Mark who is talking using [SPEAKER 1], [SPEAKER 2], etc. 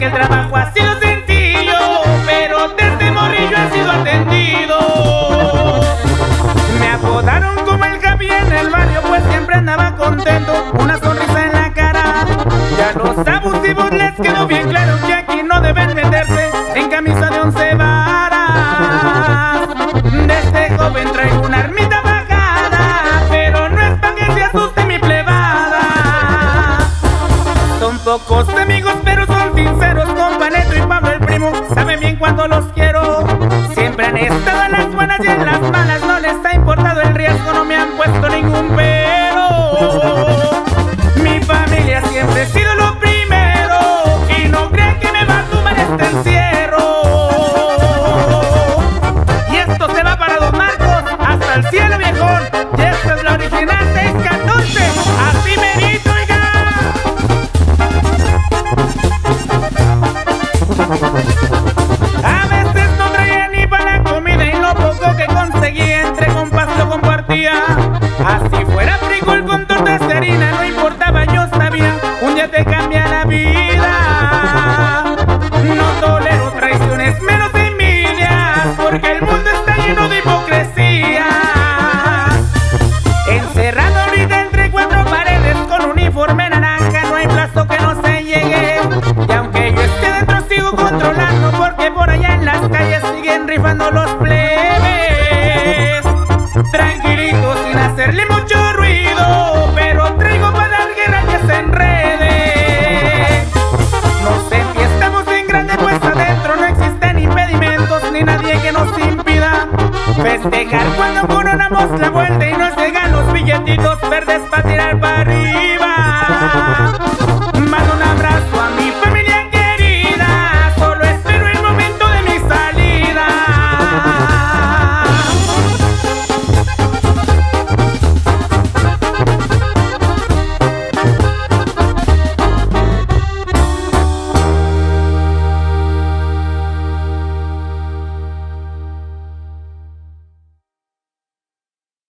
[SPEAKER 1] que el trabajo ha sido sencillo, pero desde morrillo he sido atendido. Me apodaron como el Javi en el barrio, pues siempre andaba contento, una sonrisa en la cara. Y a los abusivos les quedó bien claro que aquí no deben meterse en camisa de 11 varas. Desde joven traigo una armita bajada, pero no es pa' que se asuste mi plebada. Son pocos amigos pero son sinceros, compa Neto y Pablo el primo saben bien cuando los quiero. Siempre han estado en las buenas y en las malas, no les ha importado el riesgo, no me han puesto ningún pero. Mi familia siempre ha sido lo primero y no crean que me va a tumbar este encierro. Y esto se va para Don Marcos, hasta el cielo viejón. Y esta es la original 614, así merito, oiga. A veces no traía ni para la comida y lo poco que conseguía entre compas lo compartía. Así fuera frijol con tortas de harina, no importaba, yo sabía, un día te cambia la vida.